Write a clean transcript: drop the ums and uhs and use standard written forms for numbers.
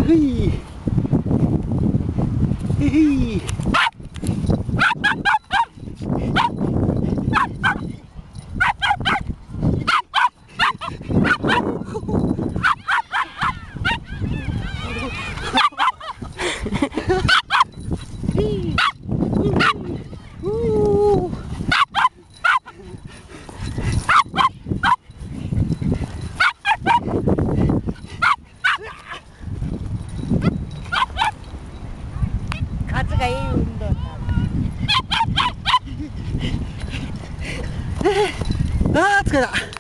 い数がいい運動になる。 ああ疲れた。